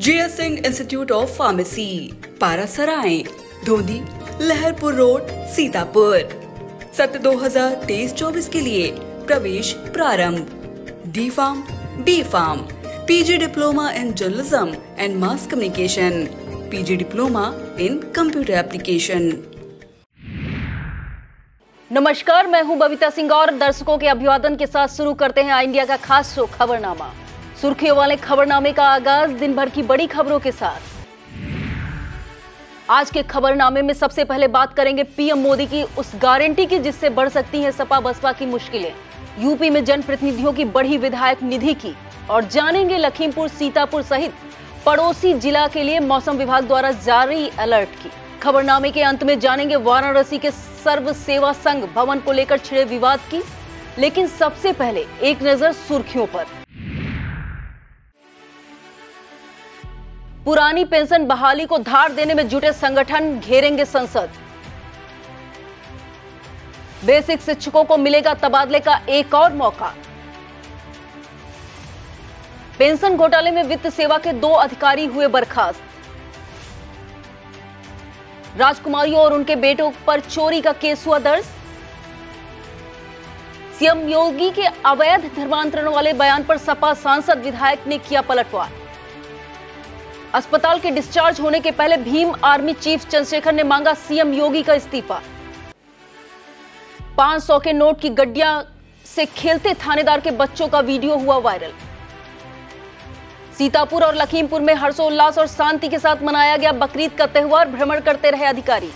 GS Singh institute of pharmacy, Parasrai, Dhondhi, Laharpur road, Sitapur. सत्र 2023-24 के लिए प्रवेश प्रारंभ। D pharm, B pharm, PG diploma in journalism and mass communication, PG diploma in computer application. नमस्कार, मैं हूं बबीता सिंह और दर्शकों के अभिवादन के साथ शुरू करते हैं इंडिया का खास शो खबरनामा। सुर्खियों वाले खबरनामे का आगाज दिन भर की बड़ी खबरों के साथ। आज के खबरनामे में सबसे पहले बात करेंगे पीएम मोदी की उस गारंटी की जिससे बढ़ सकती है सपा बसपा की मुश्किलें। यूपी में जनप्रतिनिधियों की बढ़ी विधायक निधि की, और जानेंगे लखीमपुर, सीतापुर सहित पड़ोसी जिला के लिए मौसम विभाग द्वारा जारी अलर्ट की। खबरनामे के अंत में जानेंगे वाराणसी के सर्व सेवा संघ भवन को लेकर छिड़े विवाद की। लेकिन सबसे पहले एक नजर सुर्खियों पर। पुरानी पेंशन बहाली को धार देने में जुटे संगठन घेरेंगे संसद। बेसिक शिक्षकों को मिलेगा तबादले का एक और मौका। पेंशन घोटाले में वित्त सेवा के 2 अधिकारी हुए बर्खास्त। राजकुमारियों और उनके बेटों पर चोरी का केस हुआ दर्ज। सीएम योगी के अवैध धर्मांतरण वाले बयान पर सपा सांसद विधायक ने किया पलटवार। अस्पताल के डिस्चार्ज होने के पहले भीम आर्मी चीफ चंद्रशेखर ने मांगा सीएम योगी का इस्तीफा। 500 के नोट की गड्डियां से खेलते थानेदार के बच्चों का वीडियो हुआ वायरल। सीतापुर और लखीमपुर में हर्षोल्लास और शांति के साथ मनाया गया बकरीद का त्योहार, भ्रमण करते रहे अधिकारी।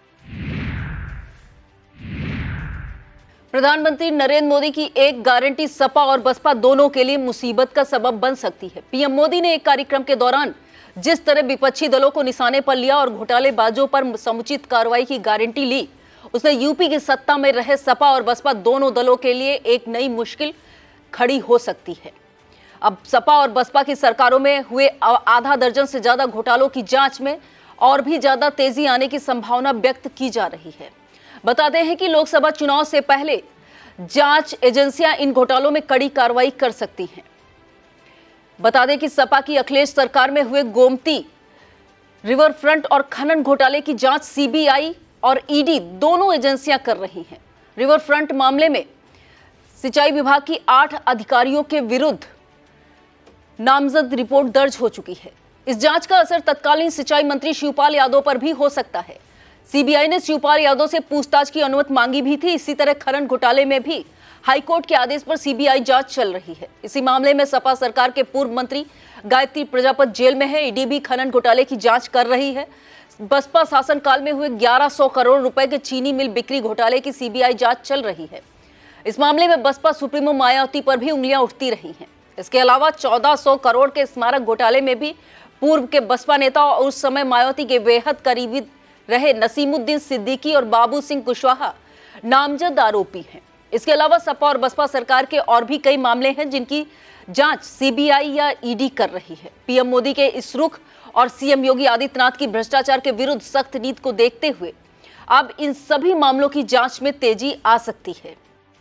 प्रधानमंत्री नरेंद्र मोदी की एक गारंटी सपा और बसपा दोनों के लिए मुसीबत का सबब बन सकती है। पीएम मोदी ने एक कार्यक्रम के दौरान जिस तरह विपक्षी दलों को निशाने पर लिया और घोटालेबाजों पर समुचित कार्रवाई की गारंटी ली, उसने यूपी की सत्ता में रहे सपा और बसपा दोनों दलों के लिए एक नई मुश्किल खड़ी हो सकती है। अब सपा और बसपा की सरकारों में हुए आधा दर्जन से ज्यादा घोटालों की जांच में और भी ज्यादा तेजी आने की संभावना व्यक्त की जा रही है। बताते हैं कि लोकसभा चुनाव से पहले जांच एजेंसियां इन घोटालों में कड़ी कार्रवाई कर सकती हैं। बता दें कि सपा की अखिलेश सरकार में हुए गोमती रिवर फ्रंट और खनन घोटाले की जांच सीबीआई और ईडी दोनों एजेंसियां कर रही हैं। रिवर फ्रंट मामले में सिंचाई विभाग की 8 अधिकारियों के विरुद्ध नामजद रिपोर्ट दर्ज हो चुकी है। इस जांच का असर तत्कालीन सिंचाई मंत्री शिवपाल यादव पर भी हो सकता है। सीबीआई ने शिवपाल यादव से पूछताछ की अनुमति मांगी भी थी। इसी तरह खनन घोटाले में भी हाईकोर्ट के आदेश पर सीबीआई जांच चल रही है। इसी मामले में सपा सरकार के पूर्व मंत्री गायत्री प्रजापति जेल में है। ईडी भी खनन घोटाले की जांच कर रही है। बसपा शासनकाल में हुए 1100 करोड़ रुपए के चीनी मिल बिक्री घोटाले की सीबीआई जांच चल रही है। इस मामले में बसपा सुप्रीमो मायावती पर भी उंगलियां उठती रही हैं। इसके अलावा 1400 करोड़ के स्मारक घोटाले में भी पूर्व के बसपा नेता और उस समय मायावती के बेहद करीबी रहे नसीमुद्दीन सिद्दीकी और बाबू सिंह कुशवाहा नामजद आरोपी हैं। इसके अलावा सपा और बसपा सरकार के और भी कई मामले हैं जिनकी जांच सीबीआई या ईडी कर रही है। पीएम मोदी के इस रुख और सीएम योगी आदित्यनाथ की भ्रष्टाचार के विरुद्ध सख्त नीति को देखते हुए अब इन सभी मामलों की जांच में तेजी आ सकती है।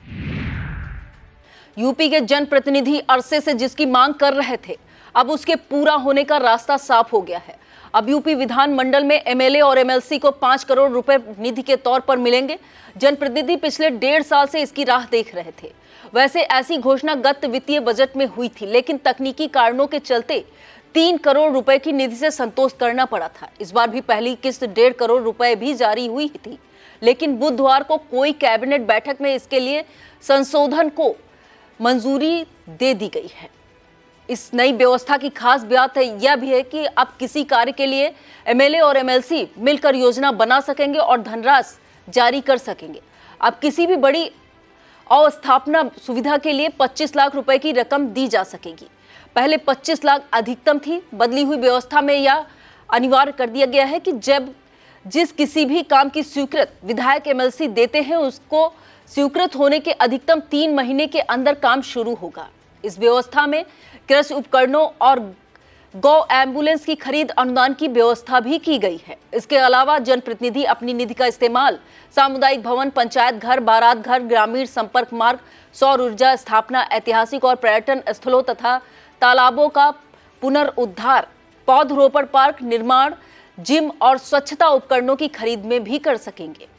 यूपी के जनप्रतिनिधि अरसे से जिसकी मांग कर रहे थे, अब उसके पूरा होने का रास्ता साफ हो गया है। अब यूपी विधानमंडल में एमएलए और एमएलसी को 5 करोड़ रुपए निधि के तौर पर मिलेंगे। जनप्रतिनिधि पिछले 1.5 साल से इसकी राह देख रहे थे। वैसे ऐसी घोषणा गत वित्तीय बजट में हुई थी, लेकिन तकनीकी कारणों के चलते 3 करोड़ रुपए की निधि से संतोष करना पड़ा था। इस बार भी पहली किस्त 1.5 करोड़ रुपए भी जारी हुई थी, लेकिन बुधवार को कोई कैबिनेट बैठक में इसके लिए संशोधन को मंजूरी दे दी गई है। इस नई व्यवस्था की खास बात यह भी है कि अब किसी कार्य के लिए एमएलए और एमएलसी मिलकर योजना बना सकेंगे और धनराशि जारी कर सकेंगे। अब किसी भी बड़ी अवस्थापना सुविधा के लिए 25 लाख रुपए की रकम दी जा सकेगी। पहले 25 लाख अधिकतम थी। बदली हुई व्यवस्था में यह अनिवार्य कर दिया गया है कि जब जिस किसी भी काम की स्वीकृत विधायक एमएलसी देते हैं, उसको स्वीकृत होने के अधिकतम 3 महीने के अंदर काम शुरू होगा। इस व्यवस्था में कृषि उपकरणों और गौ एम्बुलेंस की खरीद अनुदान की व्यवस्था भी की गई है। इसके अलावा जनप्रतिनिधि अपनी निधि का इस्तेमाल सामुदायिक भवन, पंचायत घर, बारात घर, ग्रामीण संपर्क मार्ग, सौर ऊर्जा स्थापना, ऐतिहासिक और पर्यटन स्थलों तथा तालाबों का पुनर्उद्धार पौधरोपण पार्क निर्माण, जिम और स्वच्छता उपकरणों की खरीद में भी कर सकेंगे।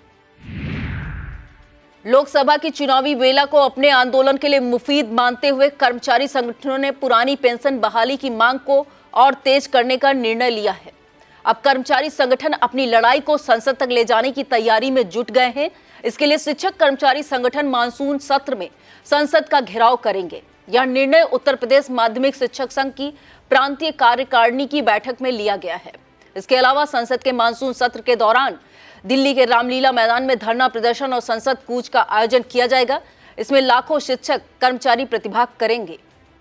लोकसभा की चुनावी बेला को अपने आंदोलन के लिए मुफीद मानते हुए कर्मचारी संगठनों ने पुरानी पेंशन बहाली की मांग को और तेज करने का निर्णय लिया है। अब कर्मचारी संगठन अपनी लड़ाई को संसद तक ले जाने की तैयारी में जुट गए हैं। इसके लिए शिक्षक कर्मचारी संगठन मानसून सत्र में संसद का घेराव करेंगे। यह निर्णय उत्तर प्रदेश माध्यमिक शिक्षक संघ की प्रांतीय कार्यकारिणी की बैठक में लिया गया है। इसके अलावा संसद के मानसून सत्र के दौरान दिल्ली के रामलीला मैदान में धरना प्रदर्शन और संसद कूच का आयोजन किया जाएगा। इसमें लाखों शिक्षक कर्मचारी प्रतिभाग करेंगे।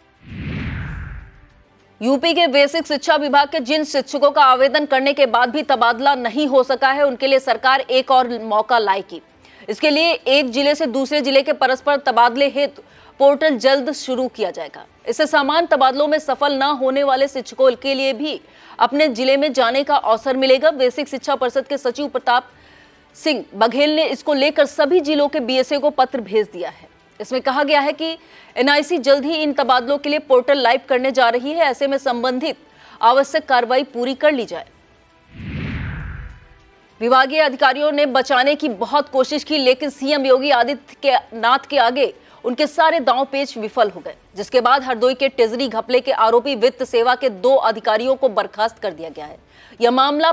यूपी के बेसिक शिक्षा विभाग के जिन शिक्षकों का आवेदन करने के बाद भी तबादला नहीं हो सका है, उनके लिए सरकार एक और मौका लाएगी। इसके लिए एक जिले से दूसरे जिले के परस्पर तबादले हेतु पोर्टल जल्द शुरू किया जाएगा। इससे समान तबादलों में सफल न होने वाले शिक्षकों के लिए भी अपने जिले में जाने का अवसर मिलेगा। बेसिक शिक्षा परिषद के सचिव प्रताप सिंह बघेल ने इसको लेकर सभी जिलों के बीएसए को पत्र भेज दिया है। इसमें कहा गया है कि एनआईसी जल्द ही इन तबादलों के लिए पोर्टल लाइव करने जा रही है। ऐसे में संबंधित आवश्यक कार्रवाई पूरी कर ली जाए। विभागीय अधिकारियों ने बचाने की बहुत कोशिश की, लेकिन सीएम योगी आदित्यनाथ के आगे उनके सारे दांव पेच विफल हो गए, जिसके बाद हरदोई के टिजरी घपले के आरोपी वित्त सेवा के 2 अधिकारियों को बर्खास्त कर दिया गया है। यह मामला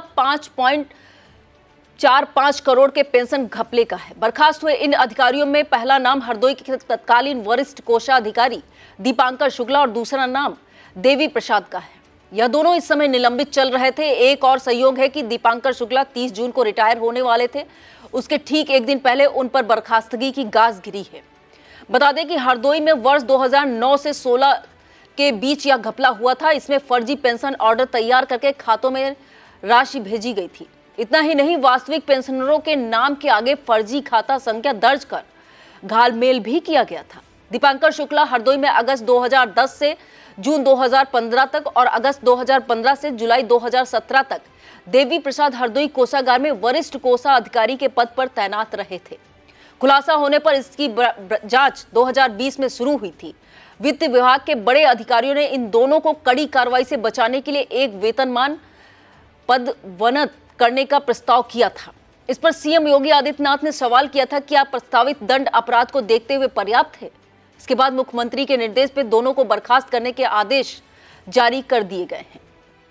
5.45 करोड़ के पेंशन घपले का है। बर्खास्त हुए इन अधिकारियों में पहला नाम हरदोई के तत्कालीन वरिष्ठ कोषाधिकारी दीपांकर शुक्ला और दूसरा नाम देवी प्रसाद का है। यह दोनों इस समय निलंबित चल रहे थे। एक और संयोग है कि दीपांकर शुक्ला 30 जून को रिटायर होने वाले थे। उसके ठीक एक दिन पहले उन पर बर्खास्तगी की गाज गिरी है। बता दें कि हरदोई में वर्ष 2009 से 16 के बीच यह घपला हुआ था। इसमें फर्जी पेंशन ऑर्डर तैयार करके खातों में राशि भेजी गई थी। इतना ही नहीं, वास्तविक पेंशनरों के नाम के आगे फर्जी खाता संख्या दर्ज कर घालमेल भी किया गया था। दीपांकर शुक्ला हरदोई में अगस्त 2010 से जून 2015 तक और अगस्त 2015 से जुलाई 2017 तक देवी प्रसाद हरदोई कोषागार में वरिष्ठ कोषा अधिकारी के पद पर तैनात रहे थे। खुलासा होने पर इसकी जांच 2020 में शुरू हुई थी। वित्त विभाग के बड़े अधिकारियों ने इन दोनों को कड़ी कार्रवाई से बचाने के लिए एक वेतनमान पदोन्नत करने का प्रस्ताव किया था। इस पर सीएम योगी आदित्यनाथ ने सवाल किया था कि क्या प्रस्तावित दंड अपराध को देखते हुए पर्याप्त है। इसके बाद मुख्यमंत्री के निर्देश पर दोनों को बर्खास्त करने के आदेश जारी कर दिए गए हैं।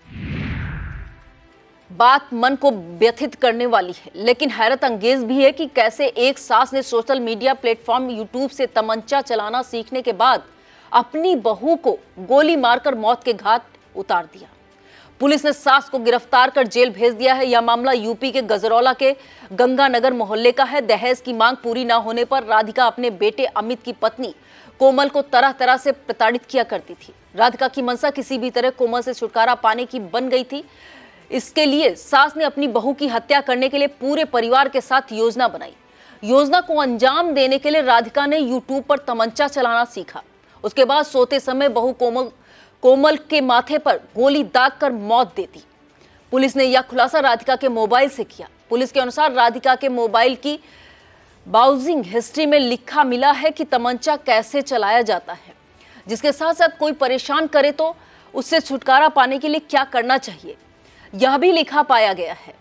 बात मन को व्यथित करने वाली है, लेकिन हैरत अंगेज भी है कि कैसे एक सास ने सोशल मीडिया प्लेटफॉर्म यूट्यूब से तमंचा चलाना सीखने के बाद अपनी बहू को गोली मारकर मौत के घाट उतार दिया। पुलिस ने सास को गिरफ्तार कर जेल भेज दिया है। यह मामला यूपी के गजरौला के गंगानगर मोहल्ले का है। दहेज की मांग पूरी न होने पर राधिका अपने बेटे अमित की पत्नी कोमल को तरह तरह से प्रताड़ित किया करती थी। राधिका की मंशा किसी भी तरह कोमल से छुटकारा पाने की बन गई थी। इसके लिए सास ने अपनी बहू की हत्या करने के लिए पूरे परिवार के साथ योजना बनाई। योजना को अंजाम देने के लिए राधिका ने यूट्यूब पर तमंचा चलाना सीखा। उसके बाद सोते समय बहू कोमल के माथे पर गोली दागकर मौत दे दी। पुलिस ने यह खुलासा राधिका के मोबाइल से किया। पुलिस के अनुसार राधिका के मोबाइल की ब्राउजिंग हिस्ट्री में लिखा मिला है कि तमंचा कैसे चलाया जाता है, जिसके साथ साथ कोई परेशान करे तो उससे छुटकारा पाने के लिए क्या करना चाहिए, यह भी लिखा पाया गया है।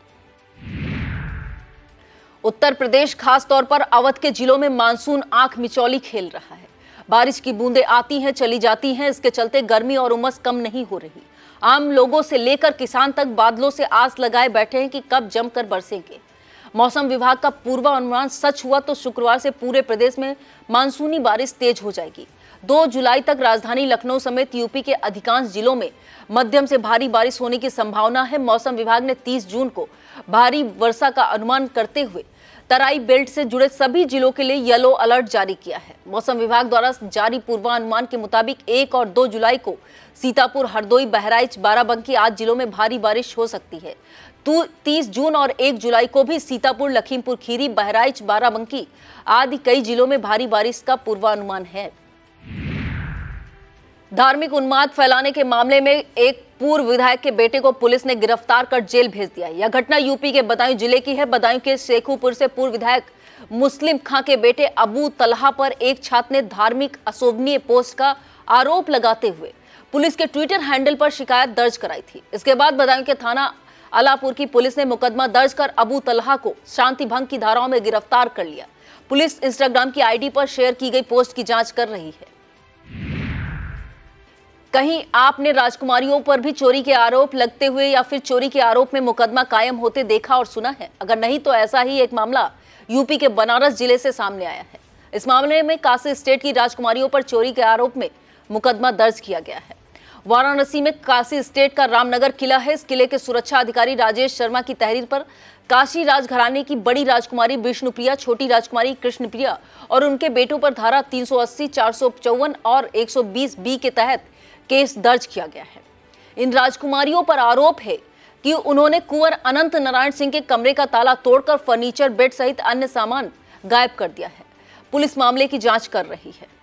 उत्तर प्रदेश खास तौर पर अवध के जिलों में मानसून आंख मिचौली खेल रहा है। बारिश की बूंदें आती हैं, चली जाती हैं। इसके चलते गर्मी और उमस कम नहीं हो रही। आम लोगों से लेकर किसान तक बादलों से आस लगाए बैठे हैं कि कब जमकर बरसेंगे। मौसम विभाग का पूर्वानुमान सच हुआ तो शुक्रवार से पूरे प्रदेश में मानसूनी बारिश तेज हो जाएगी। 2 जुलाई तक राजधानी लखनऊ समेत यूपी के अधिकांश जिलों में मध्यम से भारी बारिश होने की संभावना है। मौसम विभाग ने 30 जून को भारी वर्षा का अनुमान करते हुए तराई बेल्ट से जुड़े सभी जिलों के लिए येलो अलर्ट जारी किया है। मौसम विभाग द्वारा जारी पूर्वानुमान के मुताबिक 1 और 2 जुलाई को सीतापुर, हरदोई, बहराइच, बाराबंकी आदि जिलों में भारी बारिश हो सकती है। 30 जून और 1 जुलाई को भी सीतापुर, लखीमपुर खीरी, बहराइच, बाराबंकी आदि कई जिलों में भारी बारिश का पूर्वानुमान है। धार्मिक उन्माद फैलाने के मामले में एक पूर्व विधायक के बेटे को पुलिस ने गिरफ्तार कर जेल भेज दिया। यह घटना यूपी के बदायूं जिले की है। बदायूं के शेखुपुर से पूर्व विधायक मुस्लिम खां के बेटे अबू तलहा पर एक छात्र ने धार्मिक अशोभनीय पोस्ट का आरोप लगाते हुए पुलिस के ट्विटर हैंडल पर शिकायत दर्ज कराई थी। इसके बाद बदायूं के थाना अलापुर की पुलिस ने मुकदमा दर्ज कर अबू तलहा को शांति भंग की धाराओं में गिरफ्तार कर लिया। पुलिस इंस्टाग्राम की आईडी पर शेयर की गई पोस्ट की जांच कर रही है। कहीं आपने राजकुमारियों पर भी चोरी के आरोप लगते हुए या फिर चोरी के आरोप में मुकदमा कायम होते देखा और सुना है? अगर नहीं तो ऐसा ही एक मामला यूपी के बनारस जिले से सामने आया है। इस मामले में काशी स्टेट की राजकुमारियों पर चोरी के आरोप में मुकदमा दर्ज किया गया है। वाराणसी में काशी स्टेट का रामनगर किला है। इस किले के सुरक्षा अधिकारी राजेश शर्मा की तहरीर पर काशी राजघराने की बड़ी राजकुमारी विष्णुप्रिया, छोटी राजकुमारी कृष्णप्रिया और उनके बेटों पर धारा 380, 454 और 120 बी के तहत केस दर्ज किया गया है। इन राजकुमारियों पर आरोप है कि उन्होंने कुंवर अनंत नारायण सिंह के कमरे का ताला तोड़कर फर्नीचर, बेड सहित अन्य सामान गायब कर दिया है। पुलिस मामले की जांच कर रही है।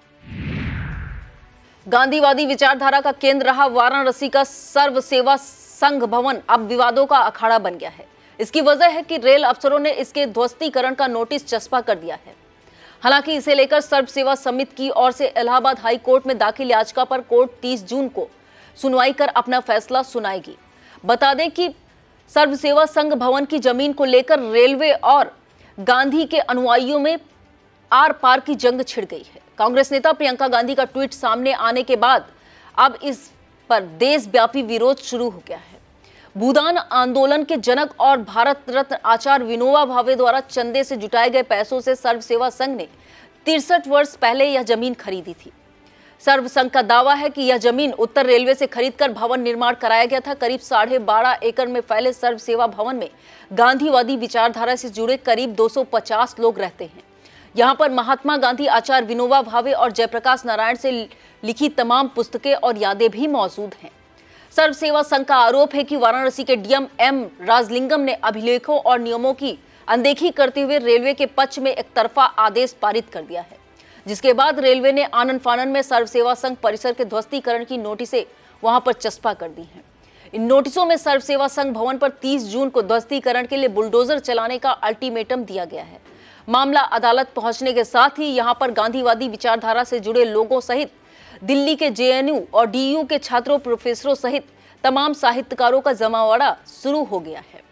गांधीवादी विचारधारा का केंद्र रहा वाराणसी का सर्व सेवा संघ भवन अब विवादों का अखाड़ा बन गया है। इसकी वजह है कि रेल अफसरों ने इसके ध्वस्तीकरण का नोटिस चस्पा कर दिया है। हालांकि इसे लेकर सर्व सेवा समिति की ओर से इलाहाबाद हाई कोर्ट में दाखिल याचिका पर कोर्ट 30 जून को सुनवाई कर अपना फैसला सुनाएगी। बता दें कि सर्व सेवा संघ भवन की जमीन को लेकर रेलवे और गांधी के अनुयायियों में आर पार की जंग छिड़ गई है। कांग्रेस नेता प्रियंका गांधी का ट्वीट सामने आने के बाद अब इस पर देशव्यापी विरोध शुरू हो गया है। भूदान आंदोलन के जनक और भारत रत्न आचार्य विनोबा भावे द्वारा चंदे से जुटाए गए पैसों से सर्व सेवा संघ ने 63 वर्ष पहले यह जमीन खरीदी थी। सर्व संघ का दावा है कि यह जमीन उत्तर रेलवे से खरीदकर भवन निर्माण कराया गया था। करीब 12.5 एकड़ में फैले सर्व सेवा भवन में गांधीवादी विचारधारा से जुड़े करीब 250 लोग रहते हैं। यहाँ पर महात्मा गांधी, आचार्य विनोबा भावे और जयप्रकाश नारायण से लिखी तमाम पुस्तकें और यादें भी मौजूद हैं। सर्व सेवा संघ का आरोप है कि वाराणसी के डीएम एम राजलिंगम ने अभिलेखों और नियमों की अनदेखी करते हुए रेलवे के पक्ष में एक तरफा आदेश पारित कर दिया है, जिसके बाद रेलवे ने आनन फानन में सर्व सेवा संघ परिसर के ध्वस्तीकरण की नोटिसें वहां पर चस्पा कर दी हैं। इन नोटिसों में सर्व सेवा संघ भवन पर 30 जून को ध्वस्तीकरण के लिए बुलडोजर चलाने का अल्टीमेटम दिया गया है। मामला अदालत पहुंचने के साथ ही यहां पर गांधीवादी विचारधारा से जुड़े लोगों सहित दिल्ली के जेएनयू और डीयू के छात्रों, प्रोफेसरों सहित तमाम साहित्यकारों का जमावड़ा शुरू हो गया है।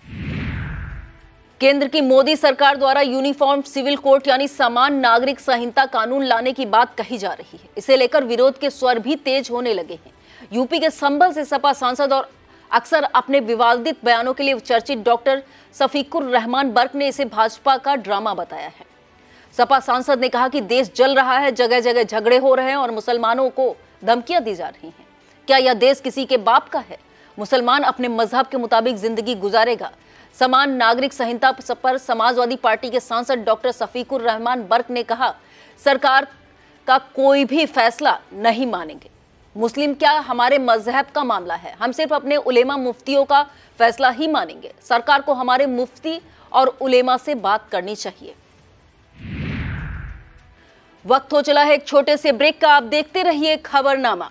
केंद्र की मोदी सरकार द्वारा यूनिफॉर्म सिविल कोड यानी समान नागरिक संहिता कानून लाने की बात कही जा रही है। इसे लेकर विरोध के स्वर भी तेज होने लगे हैं। यूपी के संभल से सपा सांसद और अक्सर अपने विवादित बयानों के लिए चर्चित डॉक्टर शफीकुर रहमान बर्क ने इसे भाजपा का ड्रामा बताया है। सपा सांसद ने कहा कि देश जल रहा है, जगह जगह झगड़े हो रहे हैं और मुसलमानों को धमकियां दी जा रही हैं। क्या यह देश किसी के बाप का है? मुसलमान अपने मजहब के मुताबिक जिंदगी गुजारेगा। समान नागरिक संहिता पर समाजवादी पार्टी के सांसद डॉक्टर शफीकुर रहमान बर्क ने कहा, सरकार का कोई भी फैसला नहीं मानेंगे। मुस्लिम क्या हमारे मजहब का मामला है? हम सिर्फ अपने उलेमा मुफ्तियों का फैसला ही मानेंगे। सरकार को हमारे मुफ्ती और उलेमा से बात करनी चाहिए। वक्त हो चला है एक छोटे से ब्रेक का। आप देखते रहिए Khabarnama.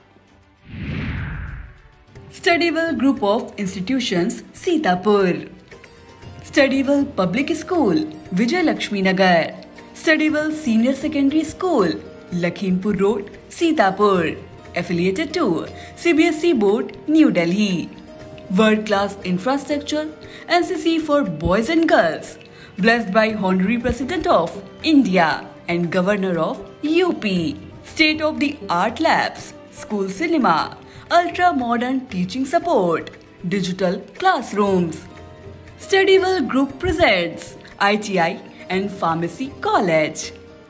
Studywell group of institutions Sitapur, Studywell public school Vijay Lakshmi Nagar, Studywell senior secondary school Lakhimpur road Sitapur, affiliated to CBSE board New Delhi, world class infrastructure, NCC for boys and girls, blessed by Honorary President of India and Governor of UP, state of the art labs, school cinema, ultra modern teaching support, digital classrooms. Studywell Group presents ITI and Pharmacy College.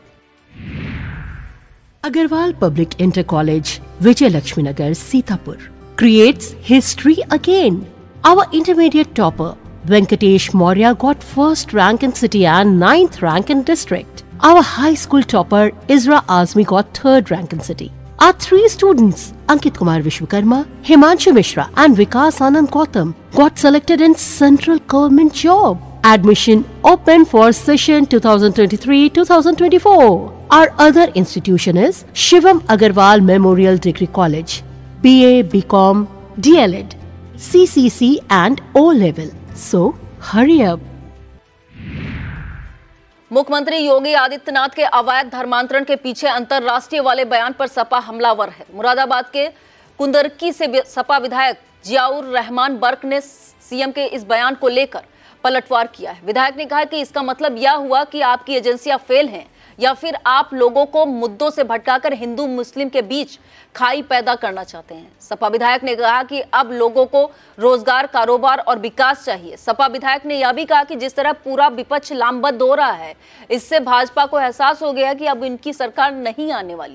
Agarwal Public Inter College, Vijay Lakshmi Nagar, Sitapur, creates history again. Our intermediate topper, Venkatesh Maurya, got first rank in city and 9th rank in district. Our high school topper, Isra Azmi, got 3rd rank in city. Our 3 students, Ankit Kumar Vishwakarma, Himanshu Mishra and Vikas Anand Gautam, got selected in central government job. Admission open for session 2023-2024. Our other institution is Shivam Agarwal Memorial Degree College, BA, BCom, DLED, CCC and O level. So hurry up. मुख्यमंत्री योगी आदित्यनाथ के अवैध धर्मांतरण के पीछे अंतरराष्ट्रीय वाले बयान पर सपा हमलावर है। मुरादाबाद के कुंदरकी से सपा विधायक जियाउर रहमान बर्क ने सीएम के इस बयान को लेकर पलटवार किया है। विधायक ने कहा कि इसका मतलब यह हुआ कि आपकी एजेंसियां फेल हैं या फिर आप लोगों को मुद्दों से भटकाकर हिंदू मुस्लिम के बीच खाई पैदा करना चाहते हैं। सपा विधायक ने कहा कि अब लोगों को रोजगार, कारोबार और विकास चाहिए। सपा विधायक ने यह भी कहा कि जिस तरह पूरा विपक्ष लामबंद हो रहा है, इससे भाजपा को एहसास हो गया कि अब इनकी सरकार नहीं आने वाली।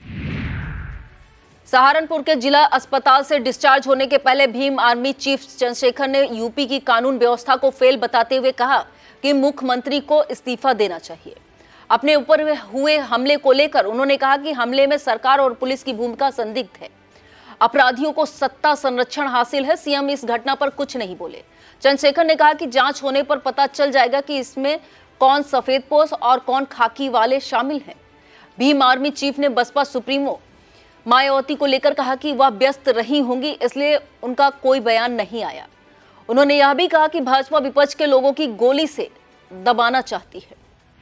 सहारनपुर के जिला अस्पताल से डिस्चार्ज होने के पहले भीम आर्मी चीफ चंद्रशेखर ने यूपी की कानून व्यवस्था को फेल बताते हुए कहा कि मुख्यमंत्री को इस्तीफा देना चाहिए। अपने ऊपर हुए हमले को लेकर उन्होंने कहा कि हमले में सरकार और पुलिस की भूमिका संदिग्ध है। अपराधियों को सत्ता संरक्षण हासिल है। सीएम इस घटना पर कुछ नहीं बोले। चंद्रशेखर ने कहा कि जांच होने पर पता चल जाएगा कि इसमें कौन सफेद पोश और कौन खाकी वाले शामिल हैं। भीम आर्मी चीफ ने बसपा सुप्रीमो मायावती को लेकर कहा कि वह व्यस्त रही होंगी, इसलिए उनका कोई बयान नहीं आया। उन्होंने यह भी कहा कि भाजपा विपक्ष के लोगों की गोली से दबाना चाहती है।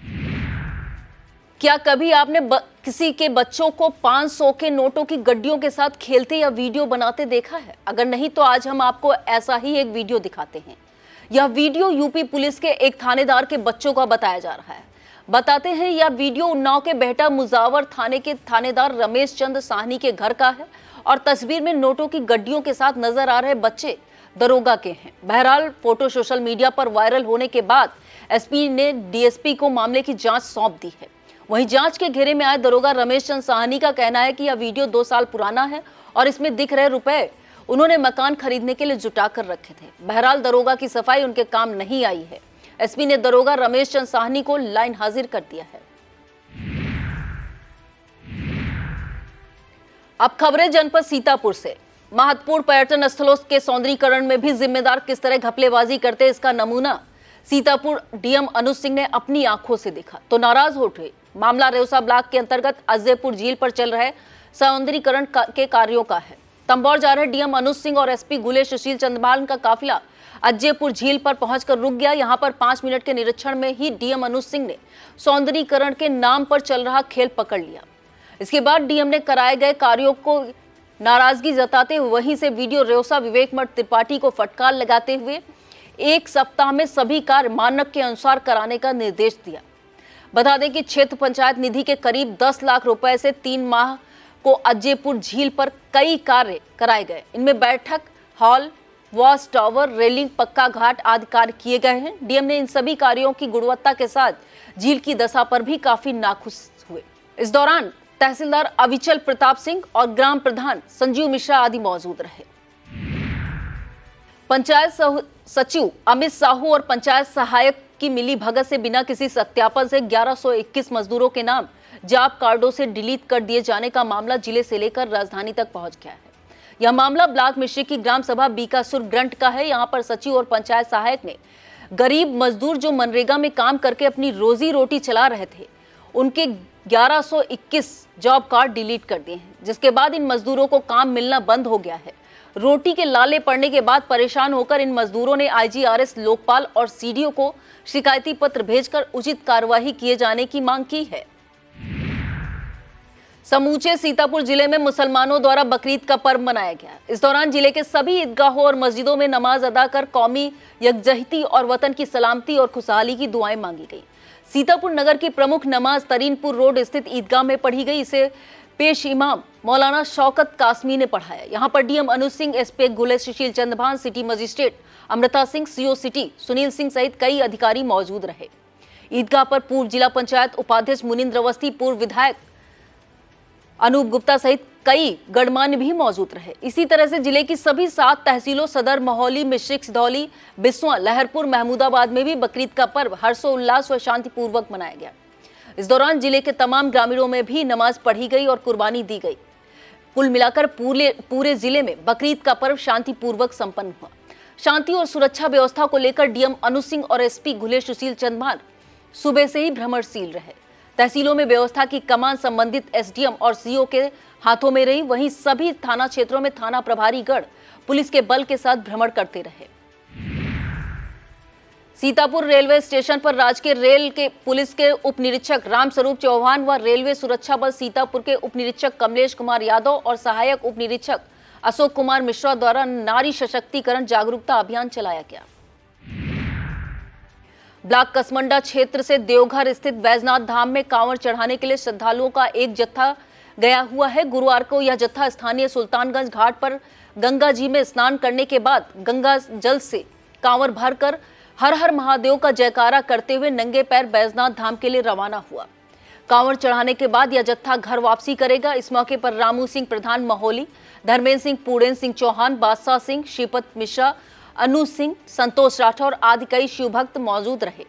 क्या कभी आपने किसी के बच्चों को 500 के नोटों की गड्डियों के साथ खेलते या वीडियो बनाते देखा है? अगर नहीं तो आज हम आपको ऐसा ही एक वीडियो दिखाते हैं। यह वीडियो यूपी पुलिस के एक थानेदार के बच्चों का बताया जा रहा है। बताते हैं यह वीडियो उन्नाव के बेहटा मुजावर थाने के थानेदार रमेश चंद्र साहनी के घर का है और तस्वीर में नोटों की गड्डियों के साथ नजर आ रहे बच्चे दरोगा के हैं। बहरहाल फोटो सोशल मीडिया पर वायरल होने के बाद एसपी ने डीएसपी को मामले की जांच सौंप दी है। वहीं जांच के घेरे में आए दरोगा रमेश चंद्र साहनी का कहना है कि यह वीडियो 2 साल पुराना है और इसमें दिख रहे रुपए उन्होंने मकान खरीदने के लिए जुटा कर रखे थे। बहरहाल दरोगा की सफाई उनके काम नहीं आई है। एसपी ने दरोगा रमेश चंद्र साहनी को लाइन हाजिर कर दिया है। अब खबरें जनपद सीतापुर से। महत्वपूर्ण पर्यटन स्थलों के सौंदर्यीकरण में भी जिम्मेदार किस तरह घपलेबाजी करते हैं, इसका नमूना सीतापुर डीएम अनुज सिंह ने अपनी आंखों से देखा तो नाराज हो उठे। मामला रेवसा ब्लॉक के अंतर्गत अजयपुर झील पर चल रहे सौंदर्यीकरण के कार्यों का है। तंबौर जा रहे डीएम अनुज सिंह और एसपी गुले सुशील चंद्रभान का काफिला अजयपुर झील पर पहुंचकर रुक गया। यहां पर 5 मिनट के निरीक्षण में ही डीएम अनुज सिंह ने सौंदर्यीकरण के नाम पर चल रहा खेल पकड़ लिया। इसके बाद डीएम ने कराए गए कार्यों को नाराजगी जताते हुए वहीं से वीडियो रेवसा विवेक मठ त्रिपाठी को फटकार लगाते हुए 1 सप्ताह में सभी कार्य मानक के अनुसार कराने का निर्देश दिया। बता दें कि क्षेत्र पंचायत निधि के करीब 10 लाख रुपए से 3 माह को अजयपुर झील पर कई कार्य कराए गए। इनमें बैठक हॉल, वॉच टावर, रेलिंग, पक्का घाट आदि कार्य किए गए हैं। डीएम ने इन सभी कार्यों की गुणवत्ता के साथ झील की दशा पर भी काफी नाखुश हुए। इस दौरान तहसीलदार अविचल प्रताप सिंह और ग्राम प्रधान संजीव मिश्रा आदि मौजूद रहे। पंचायत सचिव अमित साहू और पंचायत सहायक की मिली भगत से बिना किसी सत्यापन से 1121 मजदूरों के नाम जॉब कार्डों से डिलीट कर दिए जाने का मामला जिले से लेकर राजधानी तक पहुंच गया है। यह मामला ब्लॉक मिश्री की ग्राम सभा बीकासुर ग्रंट का है। यहां पर सचिव और पंचायत सहायक ने गरीब मजदूर जो मनरेगा में काम करके अपनी रोजी रोटी चला रहे थे, उनके 1121 जॉब कार्ड डिलीट कर दिए हैं, जिसके बाद इन मजदूरों को काम मिलना बंद हो गया है। रोटी के लाले पड़ने के बाद परेशान होकर इन मजदूरों ने आईजीआरएस लोकपाल और सीडीओ को शिकायती पत्र भेजकर उचित कार्यवाही किए जाने की मांग की है। समूचे सीतापुर जिले में मुसलमानों द्वारा बकरीद का पर्व मनाया गया। इस दौरान जिले के सभी ईदगाहों और मस्जिदों में नमाज अदा कर कौमी यकजहती और वतन की सलामती और खुशहाली की दुआएं मांगी गई। सीतापुर नगर की प्रमुख नमाज तरीनपुर रोड स्थित ईदगाह में पढ़ी गई। इसे पेश इमाम मौलाना शौकत कासमी ने पढ़ाया। यहां पर डीएम अनुज Singh, SP Ghule Sushil Chandrabhan, city magistrate Amrita Singh, CO city Sunil Singh सहित कई अधिकारी मौजूद रहे। ईदगाह पर पूर्व जिला पंचायत उपाध्यक्ष मुनिंद्र अवस्थी, पूर्व विधायक अनूप गुप्ता सहित कई गणमान्य भी मौजूद रहे। इसी तरह से जिले की सभी 7 तहसीलों सदर, महोली, मिश्रिक, सिधौली, बिस्वा, लहरपुर, महमूदाबाद में भी बकरीद का पर्व हर्षोल्लास व शांतिपूर्वक मनाया गया। इस दौरान जिले के तमाम ग्रामीणों में भी नमाज पढ़ी गई और कुर्बानी दी गई। कुल मिलाकर पूरे जिले में बकरीद का पर्व शांतिपूर्वक संपन्न हुआ। शांति और सुरक्षा व्यवस्था को लेकर डीएम अनुज सिंह और एसपी गुले सुशील चंद्रभान सुबह से ही भ्रमणशील रहे। तहसीलों में व्यवस्था की कमान संबंधित एसडीएम और सीओ के हाथों में रही। वहीं सभी थाना क्षेत्रों में थाना प्रभारी गण पुलिस के बल के साथ भ्रमण करते रहे। सीतापुर रेलवे स्टेशन पर राजकीय रेल के पुलिस के उप निरीक्षक रामस्वरूप चौहान व रेलवे सुरक्षा बल सीतापुर के उप निरीक्षक कमलेश कुमार यादव और सहायक उप निरीक्षक अशोक कुमार मिश्रा द्वारा नारी सशक्तिकरण जागरूकता अभियान चलाया गया। ब्लॉक कसमंडा क्षेत्र से देवघर स्थित बैजनाथ धाम में कांवड़ चढ़ाने के लिए श्रद्धालुओं का एक जत्था गया हुआ है। गुरुवार को यह जत्था स्थानीय सुल्तानगंज घाट पर गंगा जी में स्नान करने के बाद गंगा जल से कांवड़ भरकर हर हर महादेव का जयकारा करते हुए नंगे पैर बैजनाथ धाम के लिए रवाना हुआ। कांवड़ चढ़ाने के बाद यह जत्था घर वापसी करेगा। इस मौके पर रामू सिंह प्रधान महोली, धर्मेंद्र सिंह, पूरेन सिंह चौहान, बादशाह सिंह, श्रीपत मिश्रा, अनु सिंह, संतोष राठौर आदि कई शिवभक्त मौजूद रहे।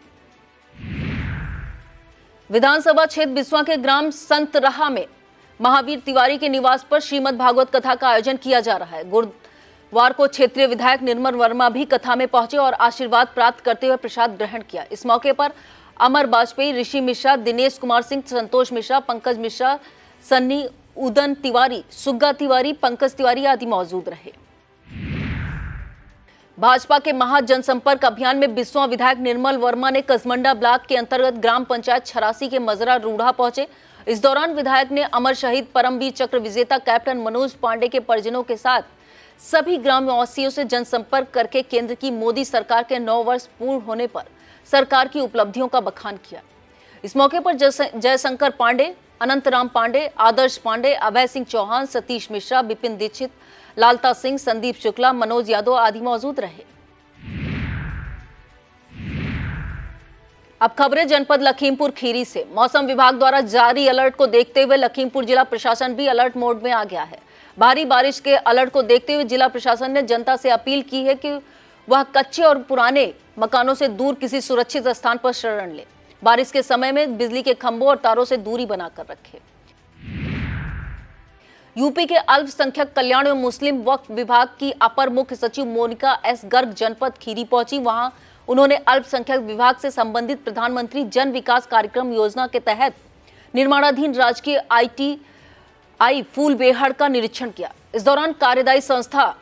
विधानसभा क्षेत्र बिस्वा के ग्राम संतराहा में महावीर तिवारी के निवास पर श्रीमद् भागवत कथा का आयोजन किया जा रहा है। गुरुवार को क्षेत्रीय विधायक निर्मल वर्मा भी कथा में पहुंचे और आशीर्वाद प्राप्त करते हुए प्रसाद ग्रहण किया। इस मौके पर अमर वाजपेयी, ऋषि मिश्रा, दिनेश कुमार सिंह, संतोष मिश्रा, पंकज मिश्रा, सन्नी, उदन तिवारी, सुग्गा तिवारी, पंकज तिवारी आदि मौजूद रहे। भाजपा के महा जनसंपर्क अभियान में बिस्वा विधायक निर्मल वर्मा ने कसमंडा ब्लॉक के अंतर्गत ग्राम पंचायत छरासी के मजरा रूढ़ा पहुंचे। इस दौरान विधायक ने अमर शहीद परमवीर चक्र विजेता कैप्टन मनोज पांडे के परिजनों के साथ सभी ग्रामवासियों से जनसंपर्क करके केंद्र की मोदी सरकार के 9 वर्ष पूर्ण होने पर सरकार की उपलब्धियों का बखान किया। इस मौके पर जयशंकर पांडे, अनंतराम पांडे, आदर्श पांडे, अभय सिंह चौहान, सतीश मिश्रा, विपिन दीक्षित, लालता सिंह, संदीप शुक्ला, मनोज यादव आदि मौजूद रहे। अब खबरें जनपद लखीमपुर खीरी से। मौसम विभाग द्वारा जारी अलर्ट को देखते हुए लखीमपुर जिला प्रशासन भी अलर्ट मोड में आ गया है। भारी बारिश के अलर्ट को देखते हुए जिला प्रशासन ने जनता से अपील की है कि वह कच्चे और पुराने मकानों से दूर किसी सुरक्षित स्थान पर शरण ले। बारिश के समय में बिजली के खंभों और तारों से दूरी बनाकर रखें। यूपी के अल्पसंख्यक कल्याण एवं मुस्लिम वक्फ विभाग की अपर मुख्य सचिव मोनिका एस गर्ग जनपद खीरी पहुंची। वहां उन्होंने अल्पसंख्यक विभाग से संबंधित प्रधानमंत्री जन विकास कार्यक्रम योजना के तहत निर्माणाधीन राजकीय ITI फूलबेहड़ का निरीक्षण किया। इस दौरान कार्यदायी संस्था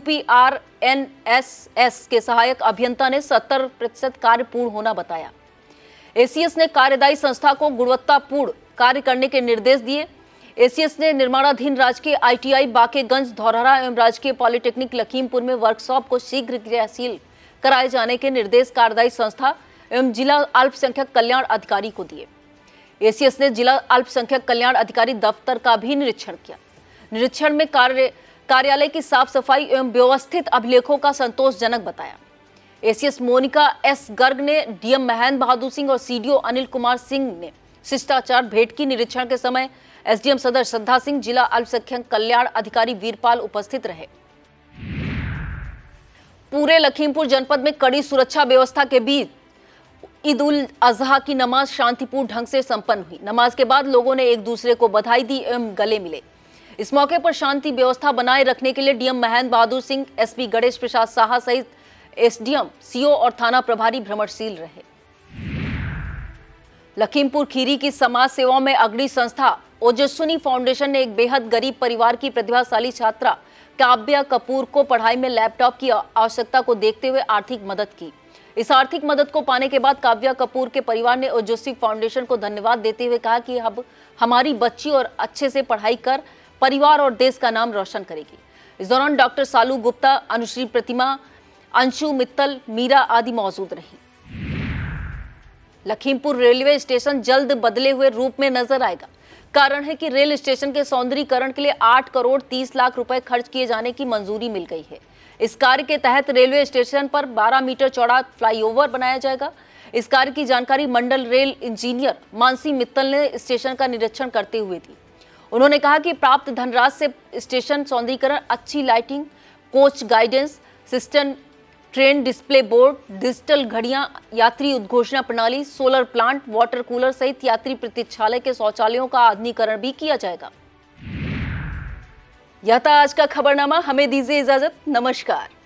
UPRNSS के सहायक अभियंता ने 70% कार्य पूर्ण होना बताया। ACS ने कार्यदायी संस्था को गुणवत्तापूर्ण कार्य करने के निर्देश दिए। ACS ने निर्माणाधीन राजकीय ITI बाकेगंज धौरहरा एवं राजकीय पॉलिटेक्निक लखीमपुर में वर्कशॉप को शीघ्र क्रियाशील कराए जाने के निर्देश कार्यदायी संस्था एवं जिला अल्पसंख्यक कल्याण अधिकारी को दिए। ACS ने जिला अल्पसंख्यक कल्याण अधिकारी दफ्तर का भी निरीक्षण किया। निरीक्षण में कार्यालय की साफ सफाई एवं व्यवस्थित अभिलेखों का संतोषजनक बताया। ACS मोनिका एस गर्ग ने DM महेंद्र बहादुर सिंह और CDO अनिल कुमार सिंह ने शिष्टाचार भेंट की। निरीक्षण के समय SDM सदर श्रद्धा सिंह, जिला अल्पसंख्यक कल्याण अधिकारी वीरपाल उपस्थित रहे। पूरे लखीमपुर जनपद में कड़ी सुरक्षा व्यवस्था के बीच ईद उल अजहा की नमाज शांतिपूर्ण ढंग से संपन्न हुई। नमाज के बाद लोगों ने एक दूसरे को बधाई दी एवं गले मिले। इस मौके पर शांति व्यवस्था बनाए रखने के लिए DM महेंद्र बहादुर सिंह, SP गणेश प्रसाद साहा सहित SDM, CO और थाना प्रभारी भ्रमणशील रहे। लखीमपुर खीरी की समाज सेवाओं में अग्रणी संस्था ओजस्विनी फाउंडेशन ने एक बेहद गरीब परिवार की प्रतिभाशाली छात्रा काव्या कपूर को पढ़ाई में लैपटॉप की आवश्यकता को देखते हुए आर्थिक मदद की। इस आर्थिक मदद को पाने के बाद काव्या कपूर के परिवार ने ओजस्वी फाउंडेशन को धन्यवाद देते हुए कहा कि अब हमारी बच्ची और अच्छे से पढ़ाई कर परिवार और देश का नाम रोशन करेगी। इस दौरान डॉक्टर सालू गुप्ता, अनुश्री प्रतिमा, अंशु मित्तल, मीरा आदि मौजूद रही। लखीमपुर रेलवे स्टेशन जल्द बदले हुए रूप में नजर आएगा। कारण है कि रेल स्टेशन के सौंदर्यीकरण के लिए 8 करोड़ 30 लाख रुपए खर्च किए जाने की मंजूरी मिल गई है। इस कार्य के तहत रेलवे स्टेशन पर 12 मीटर चौड़ा फ्लाईओवर बनाया जाएगा। इस कार्य की जानकारी मंडल रेल इंजीनियर मानसी मित्तल ने स्टेशन का निरीक्षण करते हुए दी। उन्होंने कहा कि प्राप्त धनराशि से स्टेशन सौंदर्यीकरण, अच्छी lighting, coach guidance system, train display board, digital घड़ियां, यात्री उद्घोषणा प्रणाली, सोलर प्लांट, वाटर कूलर सहित यात्री प्रतीक्षालय के शौचालयों का आधुनिकीकरण भी किया जाएगा। यह था आज का खबरनामा। हमें दीजिए इजाजत। नमस्कार।